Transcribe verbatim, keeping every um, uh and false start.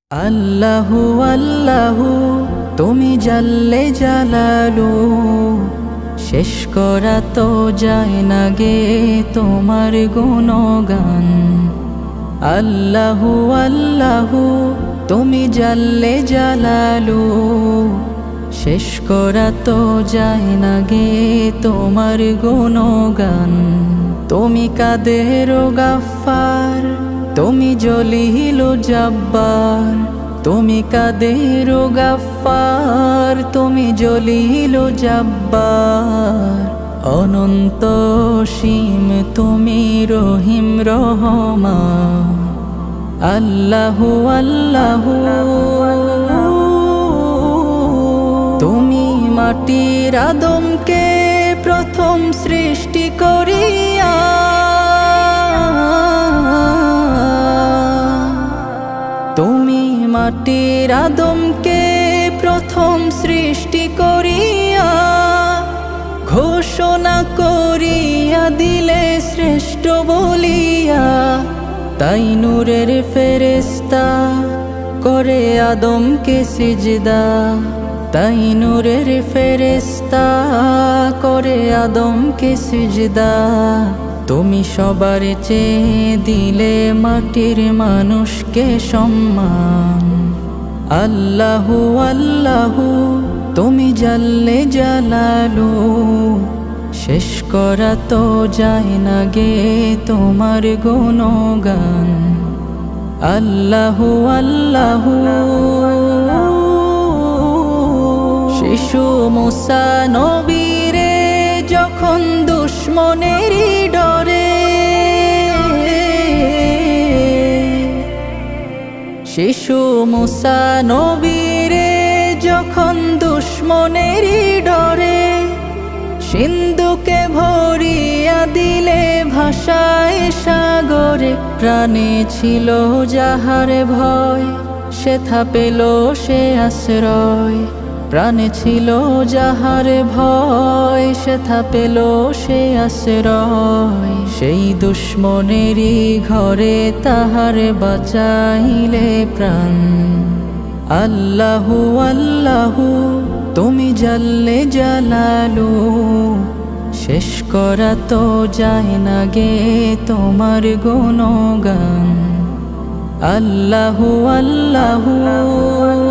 আল্লাহু আল্লাহু তুমি জাল্লে জালালু, শেষ করা তো যায় না গে তোমার গুণগান। আল্লাহু আল্লাহু তুমি জাল্লে জালালু, শেষ করা তো যায় না গে তোমার গুণগান। তুমি কাদের গাফফার, তুমি জলিল জব্বার, তুমি কাদের গাফফার, তুমি জলিল জব্বার। অনন্ত সীম তুমি রহিম রহমান। আল্লাহু আল্লাহু তুমি মাটির আদমকে প্রথম সৃষ্টি করিয়া, তুমি মাটির আদমকে প্রথম সৃষ্টি করিয়া, ঘোষণা করিয়া দিলে শ্রেষ্ঠ বলিয়া। তাই নূরের ফেরেশতা করে আদমকে সিজদা, তাই নূরের ফেরেশতা করে আদমকে সিজদা। তুমি সবার চেয়ে দিলে মাটির মানুষকে সম্মান। আল্লাহু আল্লাহু তুমি জাল্লে জালালু, শেষ করা তো যায় না গে তোমার গুণগান। আল্লাহু আল্লাহু শিশু মুসা নবীরে যখন দুশ্মনেরই ডরে, শিশু মুসা নবীরে যখন দুশ্মনেরই ডরে, সিন্ধুকে ভরিয়া দিলে ভাষায় সাগরে। প্রাণে ছিল যাহার ভয়, সেথা পেল সে আশ্রয়। প্রাণে ছিল যাহার ভয়, সেথা পেল সে আশ্রয়। সেই দুশ্মনেরই ঘরে তাহার বাঁচাইলে প্রাণ। আল্লাহু আল্লাহু তুমি জাল্লে জালালু, শেষ করা তো যায় না গে তোমার গুণগান। আল্লাহু আল্লাহু